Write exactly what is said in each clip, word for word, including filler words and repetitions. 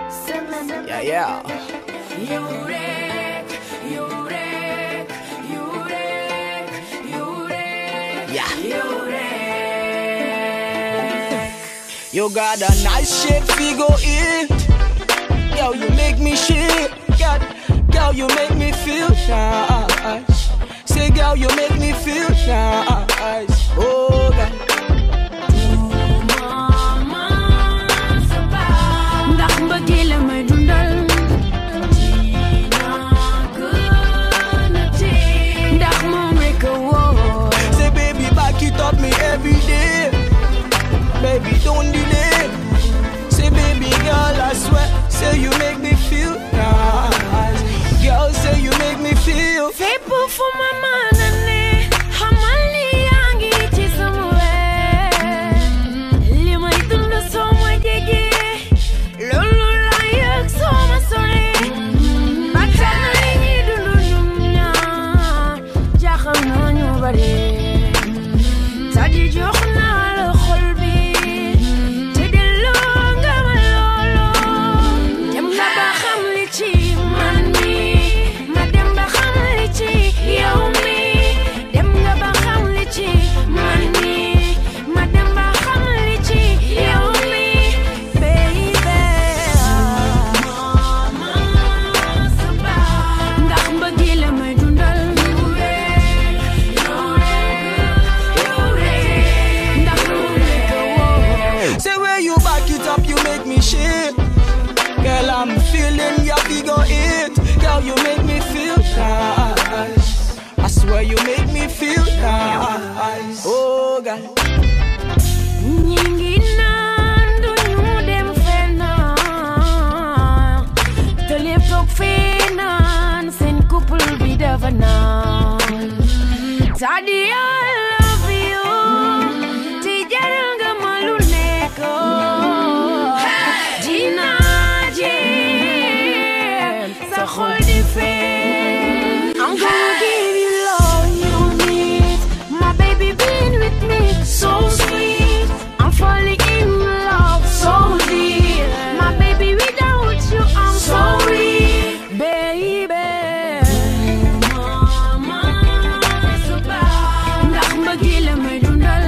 Yeah, yeah. Yurek, Yurek, Yurek, Yurek, Yeah. Yurek. You got a nice shape, figure it. Girl, you make me shake. Girl, girl, you make me feel nice. Say, girl, you make me feel nice. Oh, God. Ndax mbëggeel la may dundal ndax moom rek a wóor. Say, baby, back it up me every day. Baby, don't delay. Say, baby, girl, I swear. Say, you make me feel nice. Girl, say, you make me feel. Fépp fu ma mën a ne xamal ni yaa ngi ci sama wet. Li may dund soo ma jege loolu la yëg soo ma sore. Ba tax na li ñuy dund ñun ñaar jaaxal na ñu bari. Tadi jox naa la xol bi te delloo nga ma loolo. Dem nga ba xam li ci man mi ma dem ba xam li ci yow mi. Dem nga ba xam li ci man mi ma dem ba xam li ci yow mi. Baby ndax mbëggeel la may dundal ndax moom rek a wóor. Say, when you back it up, you make me shake. Girl, I'm feeling your figure eight. Girl, you make me feel nice. I swear you make me feel nice. Oh, God. ñi ngi naan duñu dem fenn te lépp toog fee naan seen couple bi dafa naan. Tadi I love you te jaral nga ma lu nekk. Dinaa jéem sa xol di fee. I'm gonna give you all you need. My baby been with me so sweet. I'm falling in love so deep. My baby without you I'm so weak. Baby ndax mbëggeel la may dundal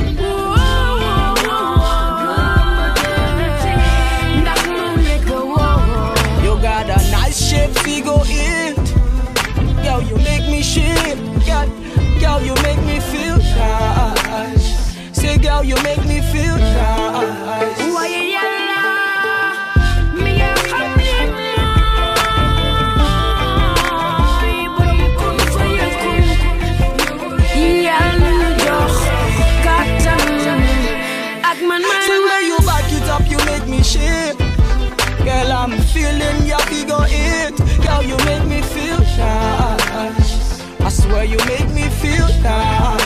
ndax moom rek a wóor. You got a nice shape, figure eight. Girl, you make me shake. Girl, girl, you make me feel nice. Say, girl, you make me feel nice. waaye yàlla mi nga xam ne mooy borom kun fa yëkkun. Yàlla ñu jox kàttan ak man man. Say, when you back it up, you make me shake. Girl, I'm feeling your figure eight. Girl, you make me feel nice. I swear you make me feel nice.